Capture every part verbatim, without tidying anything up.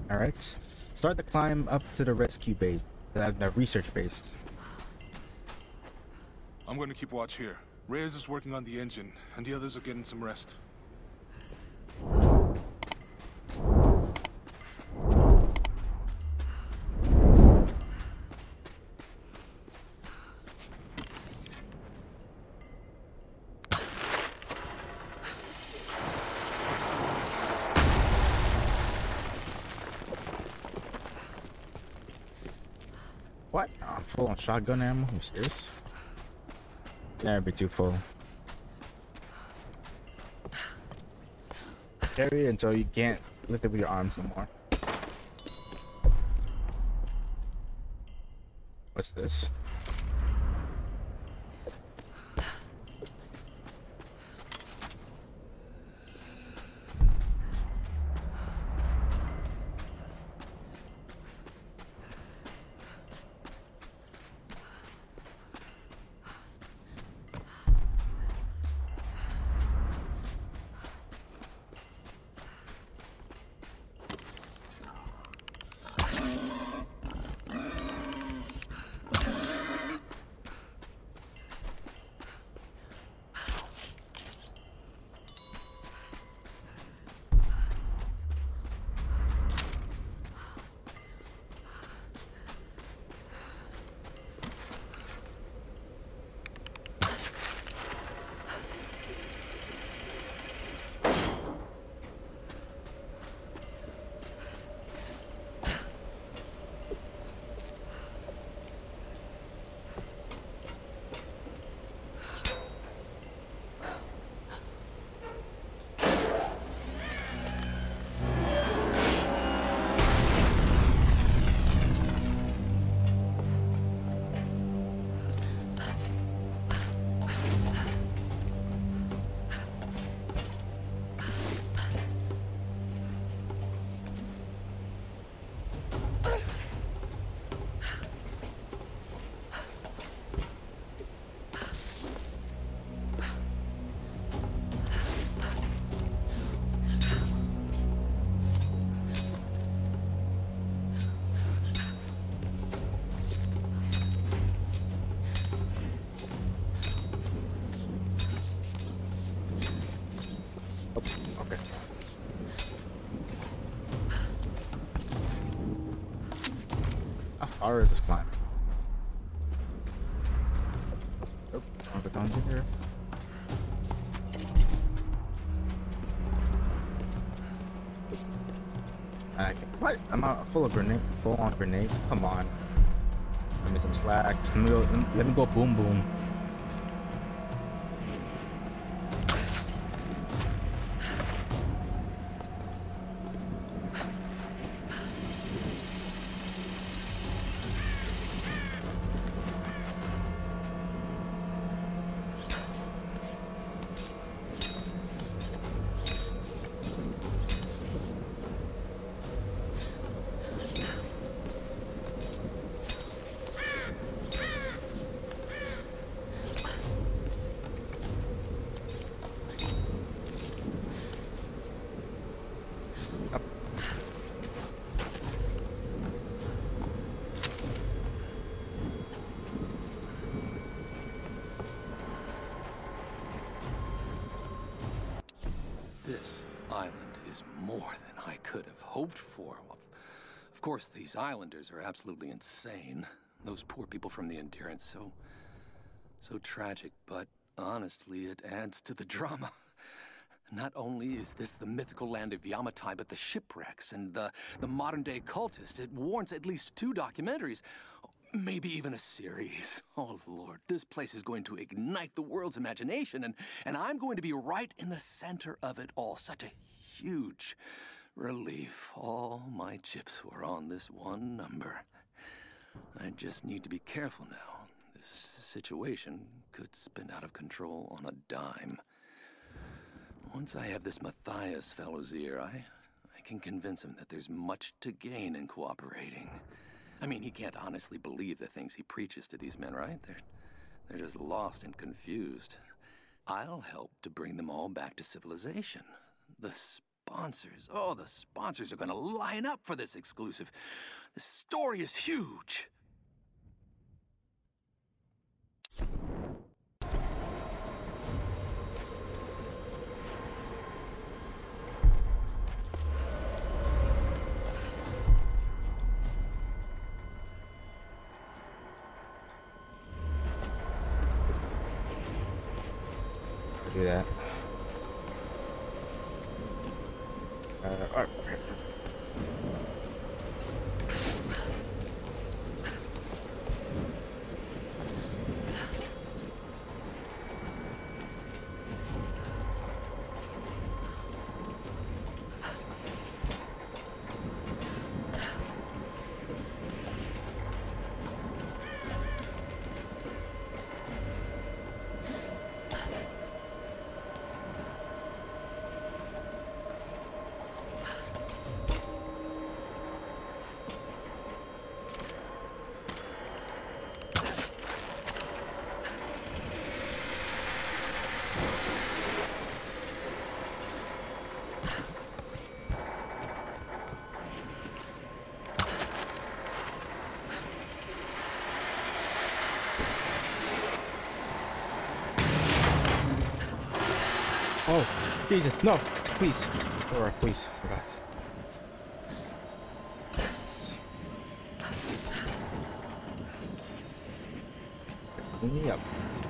All right. Start the climb up to the rescue base, the, the research base. I'm going to keep watch here. Reyes is working on the engine, and the others are getting some rest. What? Oh, I'm full on shotgun ammo? Are you serious? Never be too full. Carry it until you can't lift it with your arms no more. What's this? Okay. How far is this climb? Oh, I'll go down here. I can, what? I'm out full of grenade, full on grenades. Come on. Give me some slack. Let me go. Let me go. Boom, boom. This island is more than I could have hoped for. Of course, these islanders are absolutely insane. Those poor people from the Endurance, so... so tragic, but honestly, it adds to the drama. Not only is this the mythical land of Yamatai, but the shipwrecks and the, the modern-day cultist. It warrants at least two documentaries. Maybe even a series. Oh, Lord, this place is going to ignite the world's imagination, and, and I'm going to be right in the center of it all. Such a huge relief. All my chips were on this one number. I just need to be careful now. This situation could spin out of control on a dime. Once I have this Matthias fellow's ear, I, I can convince him that there's much to gain in cooperating. I mean, he can't honestly believe the things he preaches to these men, right? They're, they're just lost and confused. I'll help to bring them all back to civilization. The sponsors. Oh, the sponsors are gonna line up for this exclusive. The story is huge. Do that. Uh, all right. Oh, Jesus, no, please. Or please, for God. Yes. Clean me up.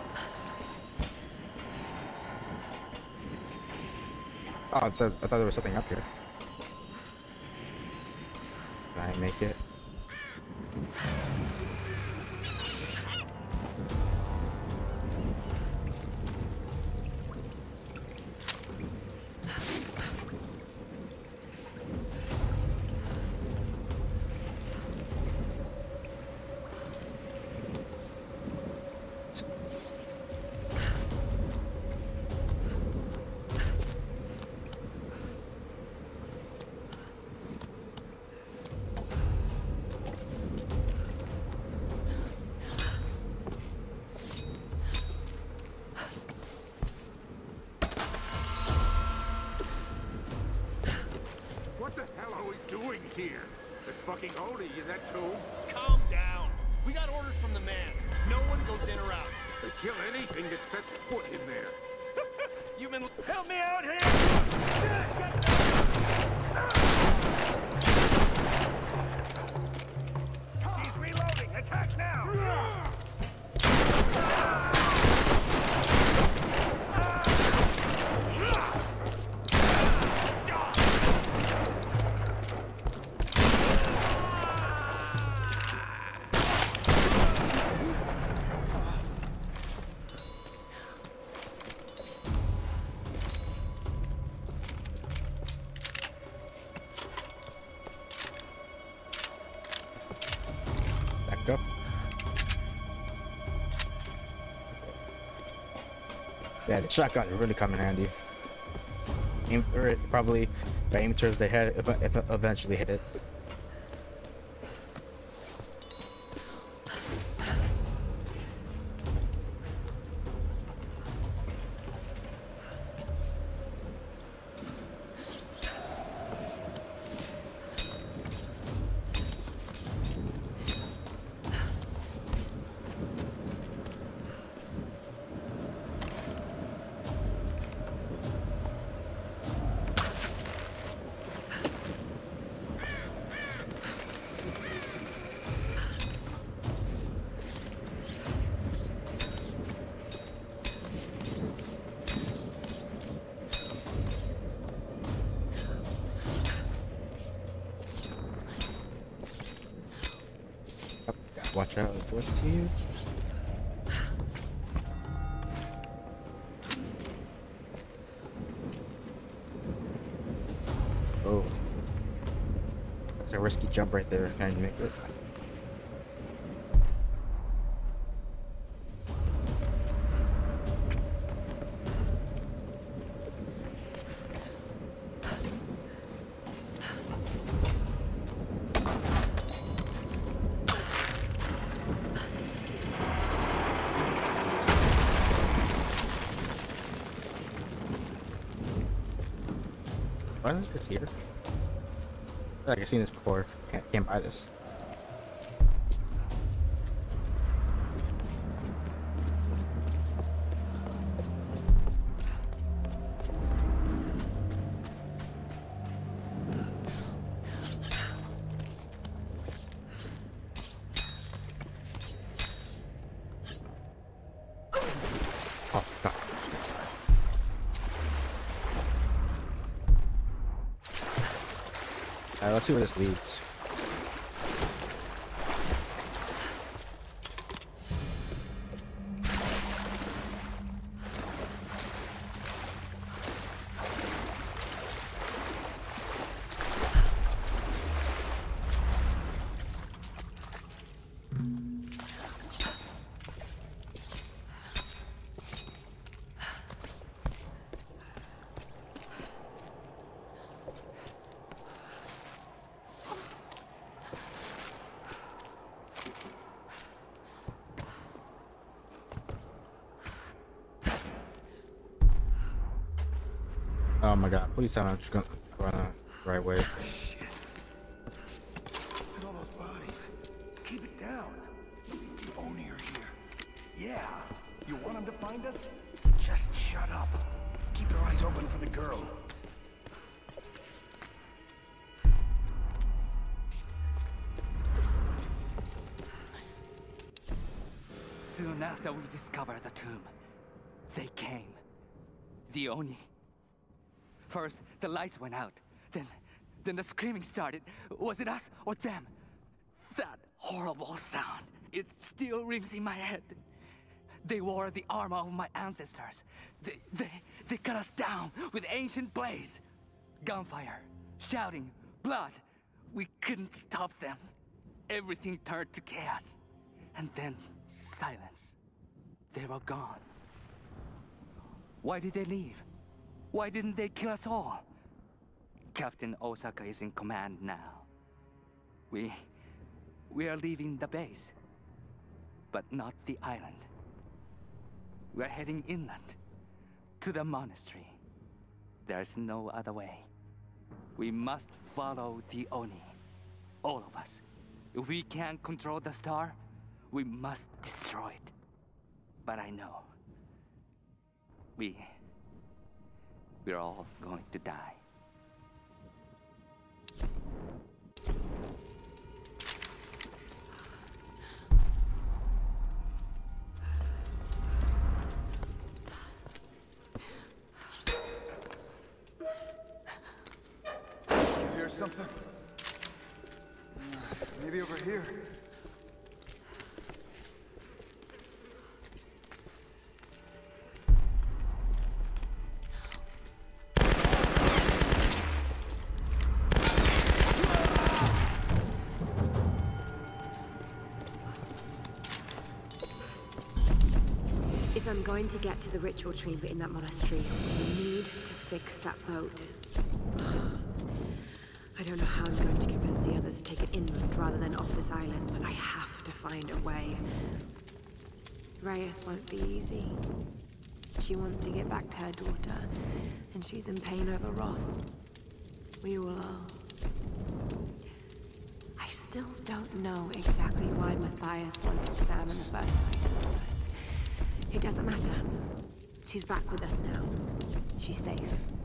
Oh, it said, I thought there was something up here. Can I make it? Here. There's fucking Odie in that tomb. Calm down. We got orders from the man. No one goes in or out. They kill anything that sets foot in there. You been... Help me out here! She's reloading. Attack now! Up. Yeah, the shotgun really come in handy. Aim for it, probably. If I aim towards the head, if I, if I eventually hit it. Watch out, what's here? Oh. That's a risky jump right there. Can I make it? Why is this here? I feel like I've seen this before. Can't, can't buy this. Oh, God. Alright, let's see where this leads. Oh my God, please tell me I'm just gonna run the right way. Shit. Look at all those bodies. Keep it down. The Oni are here. Yeah. You want them to find us? Just shut up. Keep your eyes open for the girl. Soon after we discovered the tomb, they came. The Oni. First, the lights went out. Then, then the screaming started. Was it us or them? That horrible sound. It still rings in my head. They wore the armor of my ancestors. They, they, they cut us down with ancient blades. Gunfire, shouting, blood. We couldn't stop them. Everything turned to chaos. And then silence. They were gone. Why did they leave? Why didn't they kill us all? Captain Osaka is in command now. We... we are leaving the base. But not the island. We're heading inland. To the monastery. There's no other way. We must follow the Oni. All of us. If we can't control the star, we must destroy it. But I know. We... we're all going to die. You hear something? Maybe over here. If I'm going to get to the ritual chamber in that monastery, we need to fix that boat. I don't know how I'm going to convince the others to take it inland rather than off this island, but I have to find a way. Reyes won't be easy. She wants to get back to her daughter, and she's in pain over Roth. We all are. I still don't know exactly why Matthias wanted Sam in the first place, but it doesn't matter. She's back with us now. She's safe.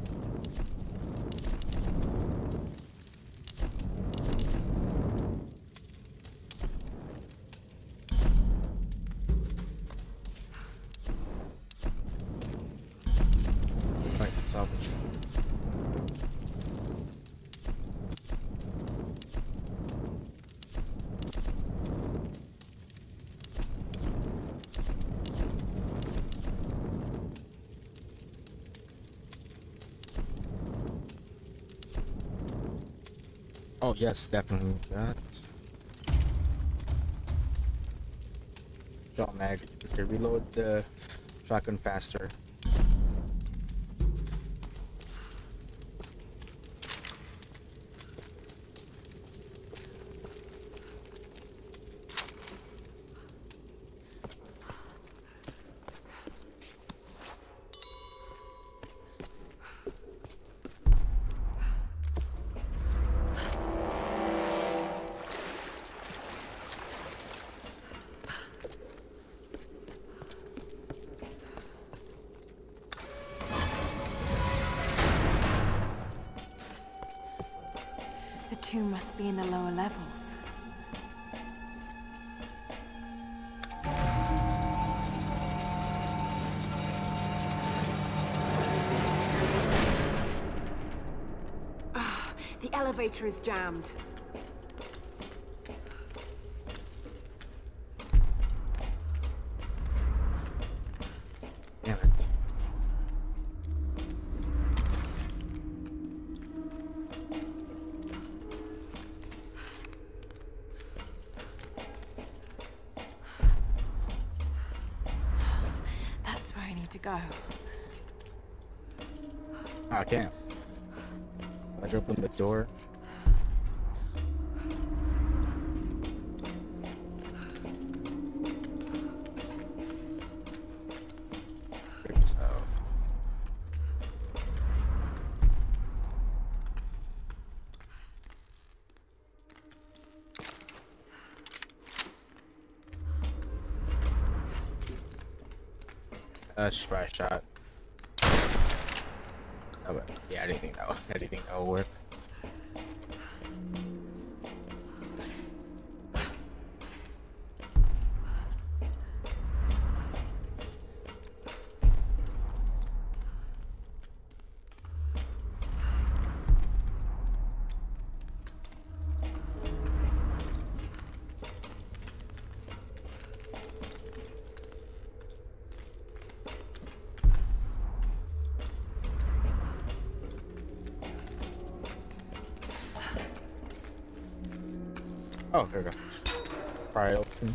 Right, salvage. Oh yes, definitely that. Shot mag. Okay, reload the shotgun faster. The tomb must be in the lower levels. Ah, the elevator is jammed. Damn it. That's where I need to go. Oh, I can't. I just opened the door. So. That's just probably a shot. Oh, but yeah, I didn't think that would, I didn't think that would work. Oh, there we go. Pry open.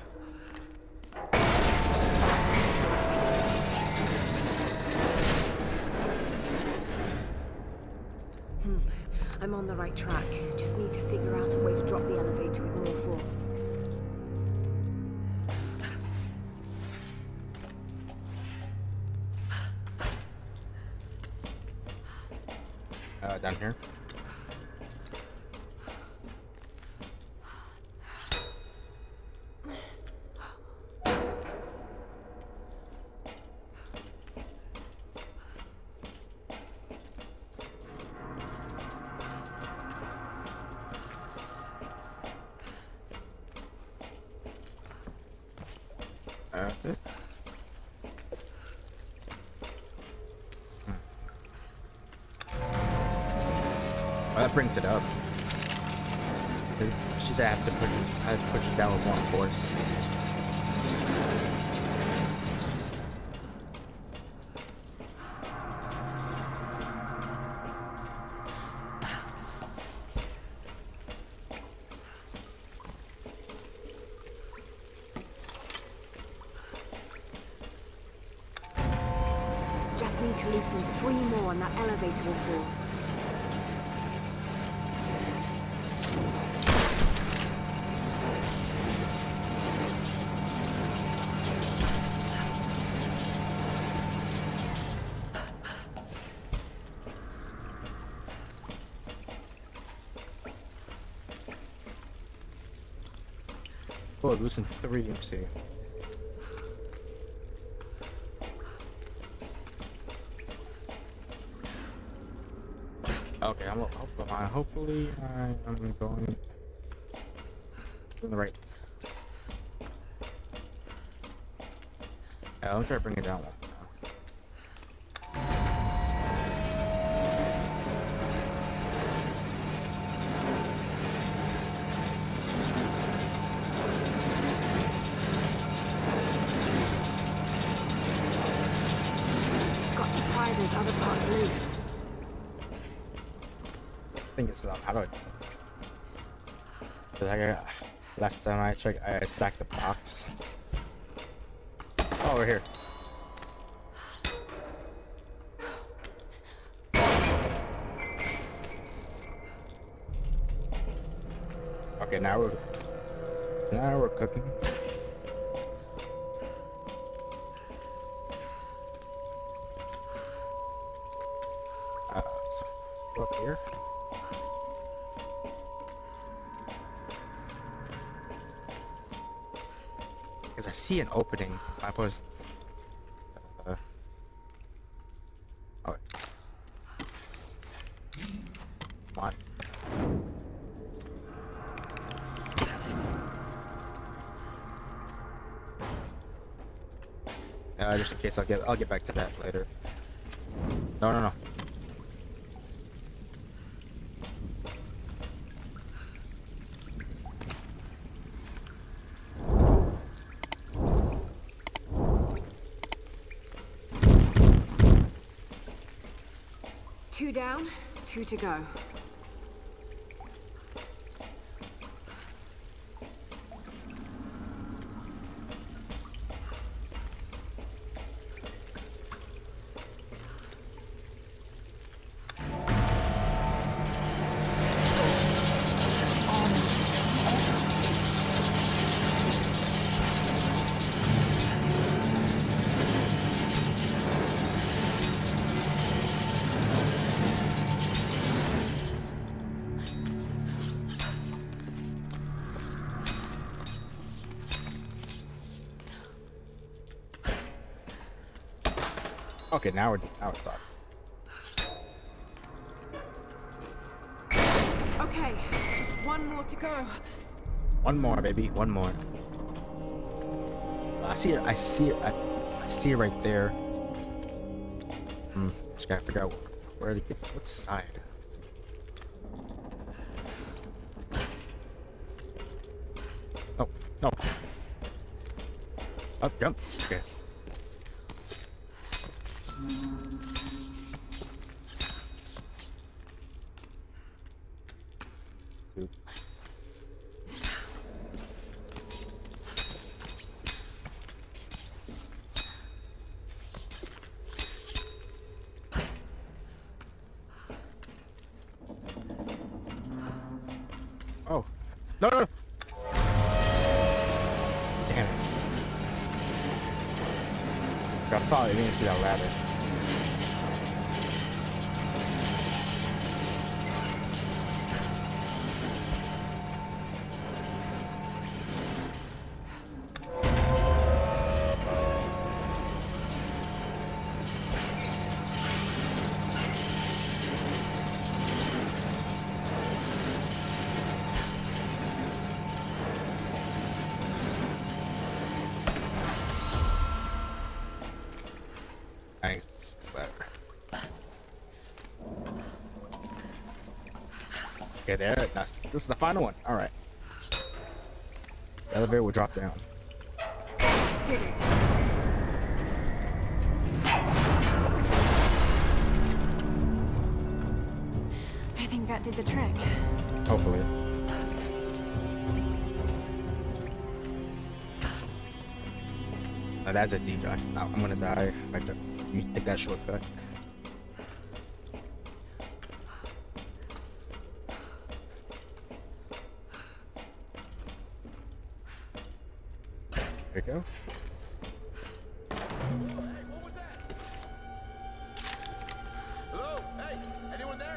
Hmm. I'm on the right track. Just need to figure out a way to drop the elevator with more force. Uh, down here. Uh, hmm. Oh, that brings it up. She said I have to push, I have to push it down with more force. Just need to loosen three more and that elevator will fall. Oh, loosen three, let's see. Okay, I'm hopefully, hopefully I am going in the right. Yeah, I'll try to bring it down one. Got to pry those other parts loose. I think it's how do I? Cause I got, last time I checked, I stacked the box. Oh, we're here. Okay, now we're now we're cooking. Uh, so up here. Because I see an opening. I was. Uh, oh. Come on. Uh, just in case, I'll get I'll get back to that later. No, no, no. Two down, two to go. Okay, now we're now we're talking. Okay, just one more to go. One more, baby. One more. I see it. I see it. I, I see it right there. Hmm. Just gotta figure out where it gets. What side? Oh no. Up, jump. Okay. Oop. Oh. No, no, no. Damn it. I'm sorry, I didn't see that ladder. Nice ladder. Okay, there. That's, this is the final one. All right. The elevator will drop down. Did it. I think that did the trick. Hopefully. Now that's a deep dive. Now I'm gonna die. Like that. You take that shortcut. There you go. Hello? Hey, anyone there?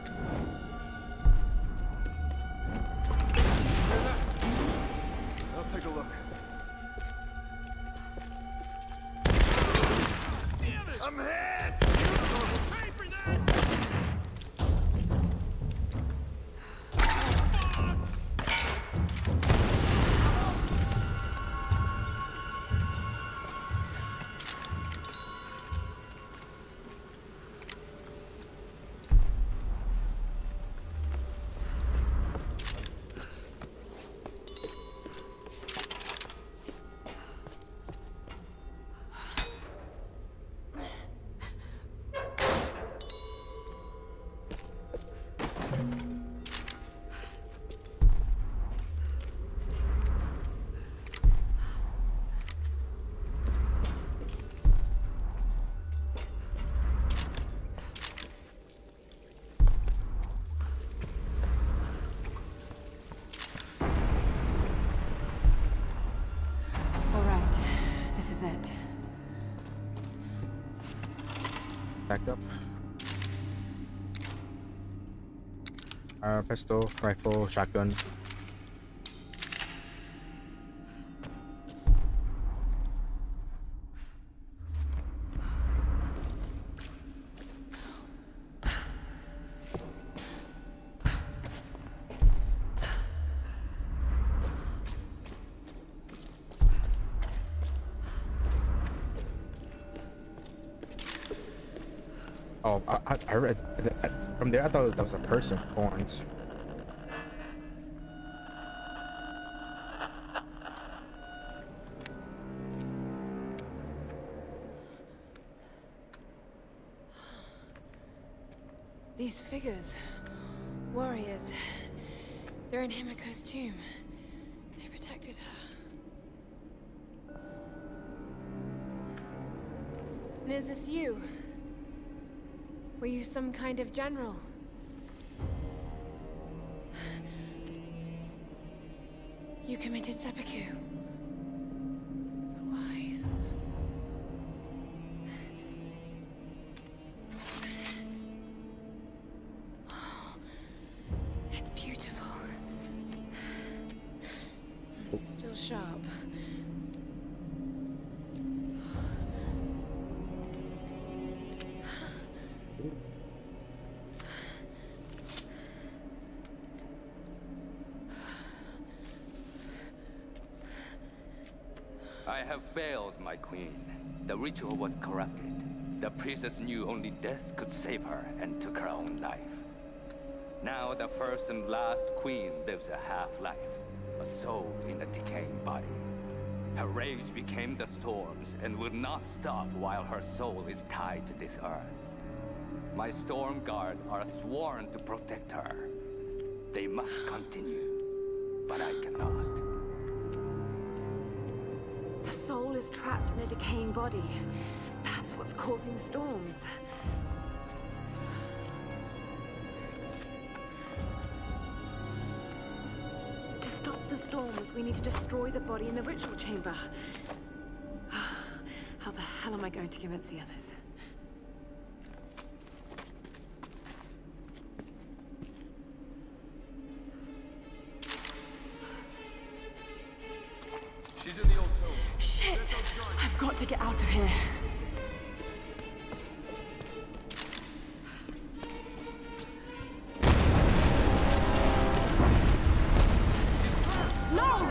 I'll take a look. I'm hit! Pay for that! Back up. Uh, pistol, rifle, shotgun. Oh, I, I, I read from there. I thought that was a person. Horns. These figures, warriors, they're in Himiko's tomb. They protected her. And is this you? Were you some kind of general? You committed seppuku. But why? Oh, it's beautiful. It's still sharp. I have failed, my queen. The ritual was corrupted. The priestess knew only death could save her and took her own life. Now the first and last queen lives a half-life, a soul in a decaying body. Her rage became the storms and will not stop while her soul is tied to this earth. My storm guard are sworn to protect her. They must continue, but I cannot. The soul is trapped in a decaying body. That's what's causing the storms. To stop the storms, we need to destroy the body in the ritual chamber. How the hell am I going to convince the others? She's in the old tomb. Shit! I've got to get out of here. No!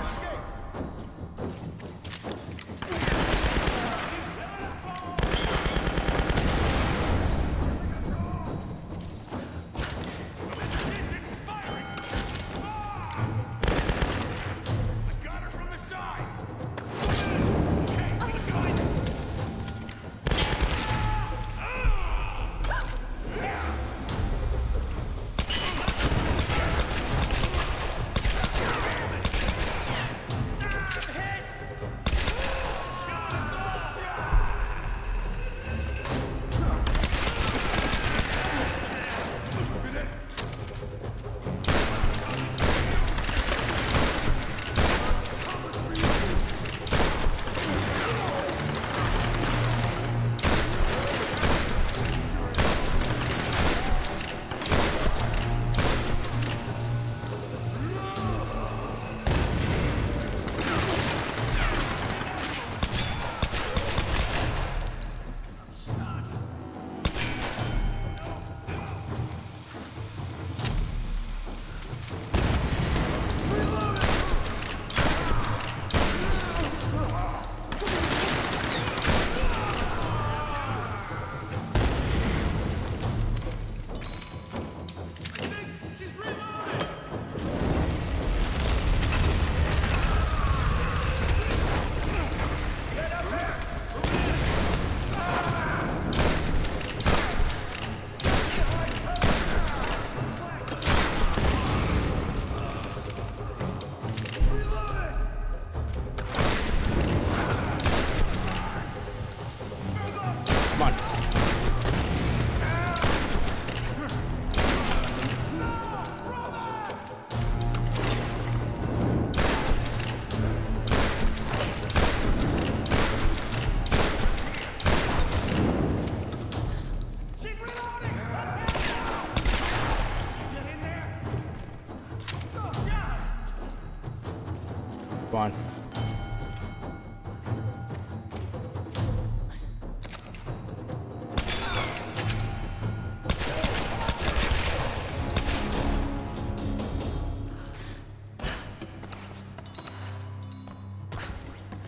On.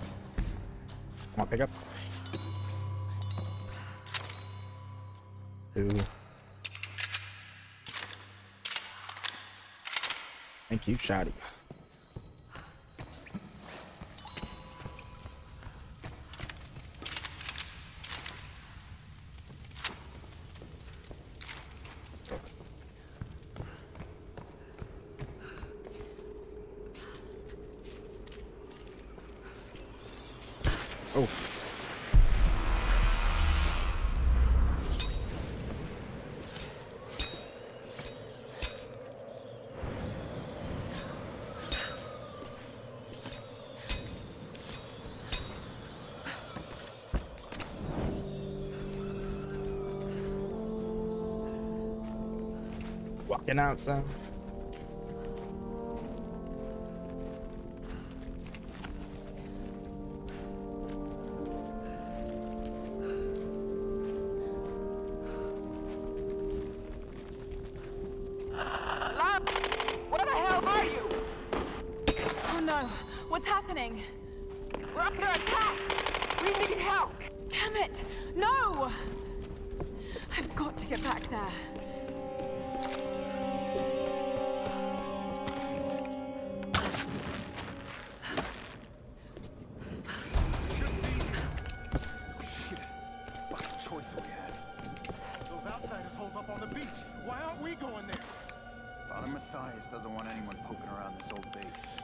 Come on, pick up. Ooh. Thank you, Shotty. Oh. Walking out, son. Where the hell are you? Oh no, what's happening? We're under attack! We need help! Damn it! No! I've got to get back there. Shit. What choice we have? Those outsiders hold up on the beach. Why aren't we going there? Father Matthias doesn't want anyone poking around this old base.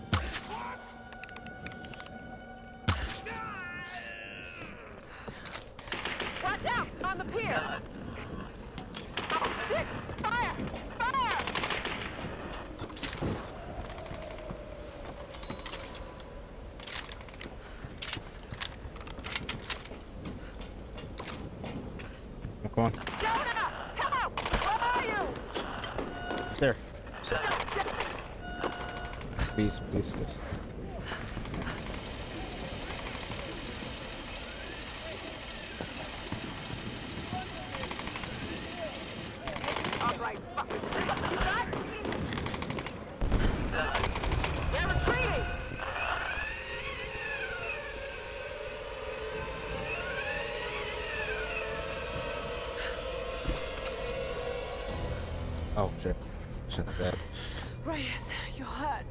Watch out! On the pier! Oh, shit! Fire! Fire! Come on. Jonah! Hello! Where are you? It's there. Please, please, please. All right, fuckers. They're retreating! Oh shit. Shit like that. Reyes, you're hurt.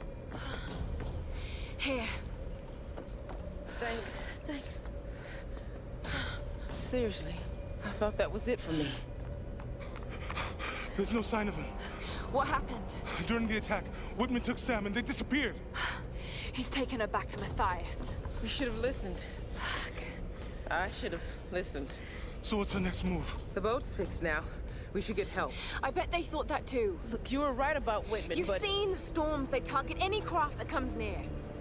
Here. Thanks, thanks. Seriously, I thought that was it for me. There's no sign of them. What happened? During the attack, Whitman took Sam and they disappeared. He's taken her back to Matthias. We should have listened. I should have listened. So what's the next move? The boat's fixed now. We should get help. I bet they thought that too. Look, you were right about Whitman, You've but... seen the storms. They target any craft that comes near.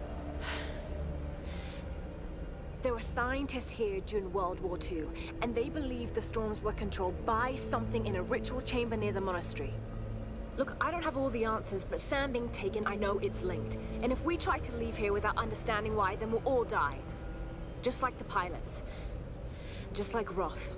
There were scientists here during World War Two, and they believed the storms were controlled by something in a ritual chamber near the monastery. Look, I don't have all the answers, but Sam being taken, I know it's linked. And if we try to leave here without understanding why, then we'll all die. Just like the pilots. Just like Roth.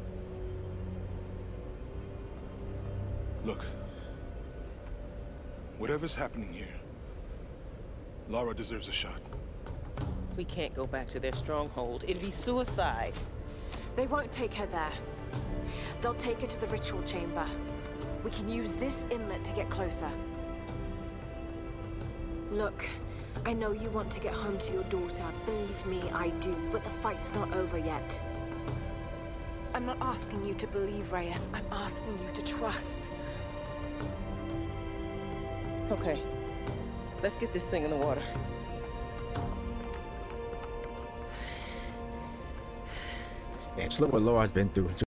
Look. Whatever's happening here, Lara deserves a shot. We can't go back to their stronghold. It'd be suicide. They won't take her there. They'll take her to the ritual chamber. We can use this inlet to get closer. Look, I know you want to get home to your daughter. Believe me, I do. But the fight's not over yet. I'm not asking you to believe, Reyes. I'm asking you to trust. Okay. Let's get this thing in the water. Man, just look what Laura's been through.